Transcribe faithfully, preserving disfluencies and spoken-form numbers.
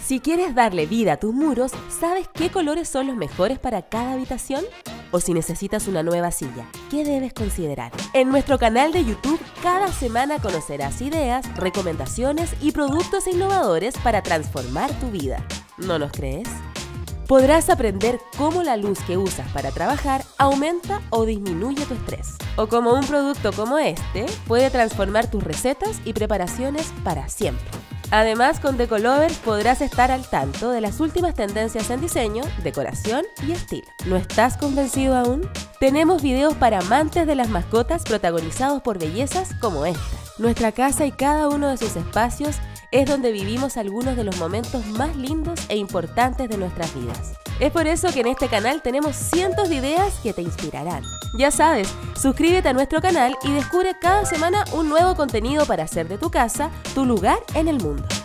Si quieres darle vida a tus muros, ¿sabes qué colores son los mejores para cada habitación? O si necesitas una nueva silla, ¿qué debes considerar? En nuestro canal de YouTube, cada semana conocerás ideas, recomendaciones y productos innovadores para transformar tu vida. ¿No nos crees? Podrás aprender cómo la luz que usas para trabajar aumenta o disminuye tu estrés. O cómo un producto como este puede transformar tus recetas y preparaciones para siempre. Además, con Decolovers podrás estar al tanto de las últimas tendencias en diseño, decoración y estilo. ¿No estás convencido aún? Tenemos videos para amantes de las mascotas protagonizados por bellezas como esta. Nuestra casa y cada uno de sus espacios es donde vivimos algunos de los momentos más lindos e importantes de nuestras vidas. Es por eso que en este canal tenemos cientos de ideas que te inspirarán. Ya sabes, suscríbete a nuestro canal y descubre cada semana un nuevo contenido para hacer de tu casa tu lugar en el mundo.